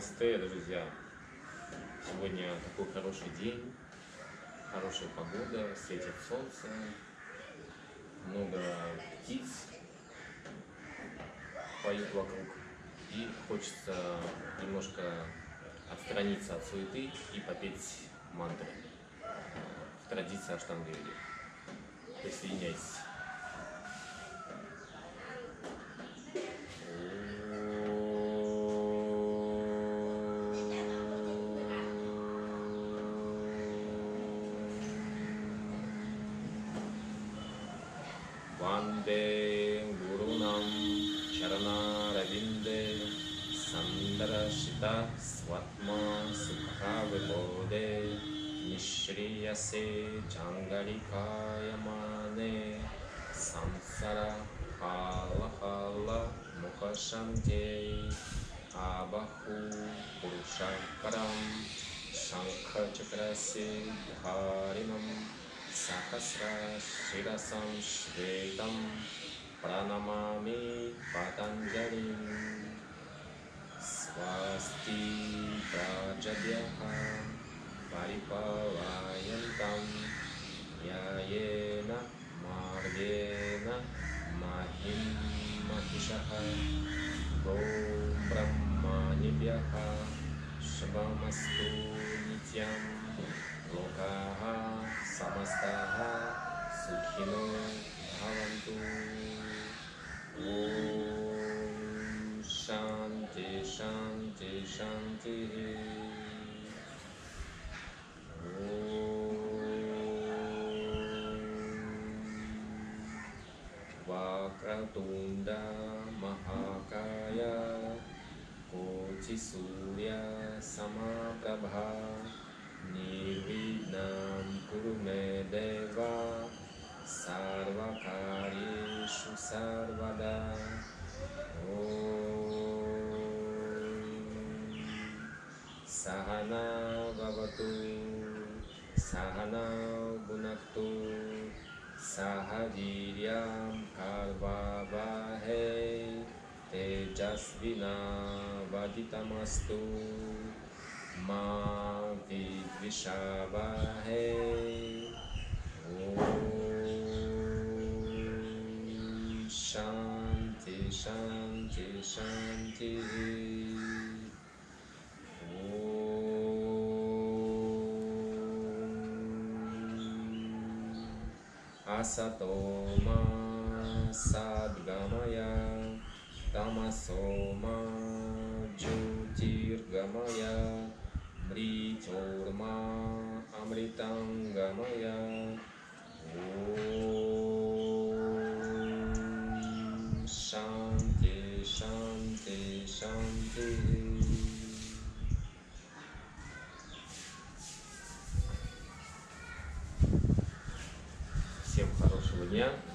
Намасте, друзья! Сегодня такой хороший день, хорошая погода, светит солнце, много птиц поют вокруг. И хочется немножко отстраниться от суеты и попеть мантры в традиции Аштанга-йоги. Присоединяйтесь. Ванде гурунам чаранарабинде сандарашита сватма сукхавибоде нишриясе джангаликаямане сансара хала мукашанте абаху пурушакарам шанхачакрасе дхаринам Сахасра Ширасам Шведам Пранамами Патанджалим Свасти Праджабьяха Парипалаянтам Яена Маргена Махим Махишаха Го Брахманибьяха Швамасту Нитям Локаха Самастаха Сухино Бхаванту. Ом Шанти Шанти Шанти. Вакратунда Махакая Коти Сурья Самапрабха Nirvidnam kurume deva sarvakarishu sarvada. Sahana vavatu sahana gunaktu sahaviryam karvavahe tejasvina vaditamastu Ma vidvishavahe. Om Shanti Shanti Shanti. Om Asatoma Sadgamaya Tamasoma Jyotirgamaya Mritorma Amritangamaya. Om Shanti Shanti Shanti. Всем хорошего дня.